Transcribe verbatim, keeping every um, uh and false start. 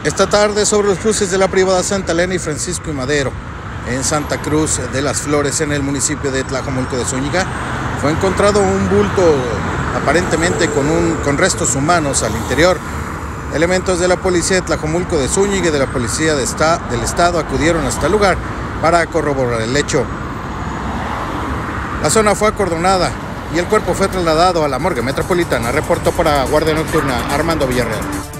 Esta tarde, sobre los cruces de la privada Santa Elena y Francisco y Madero, en Santa Cruz de las Flores, en el municipio de Tlajomulco de Zúñiga, fue encontrado un bulto aparentemente con, un, con restos humanos al interior. Elementos de la policía de Tlajomulco de Zúñiga y de la policía de esta, del estado acudieron hasta el lugar para corroborar el hecho. La zona fue acordonada y el cuerpo fue trasladado a la morgue metropolitana. Reportó para Guardia Nocturna Armando Villarreal.